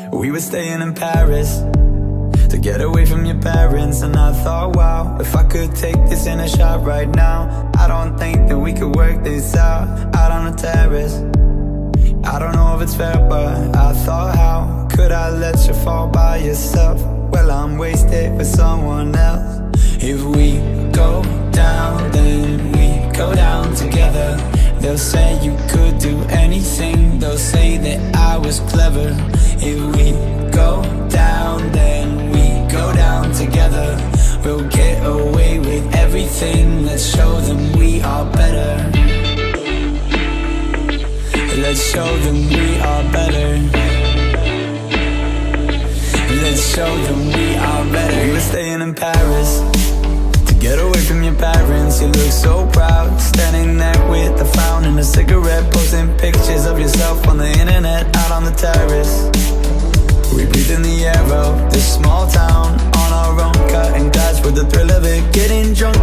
We were staying in Paris to get away from your parents. And I thought, wow, if I could take this in a shot right now, I don't think that we could work this out on the terrace. I don't know if it's fair, but I thought, how could I let you fall by yourself? Well, I'm wasted with someone else. If we go down, then we go down together. They'll say you could do anything, they'll say that I was clever. If we go down, then we go down together. We'll get away with everything, let's show them we are better. Let's show them we are better. Let's show them we are better. We were staying in Paris to get away from your parents. You look so proud, standing there with a frown and a cigarette, posting pictures of yourself on the internet, out on the terrace. We breathe in the air of this small town, on our own, cutting glass with the thrill of it, getting drunk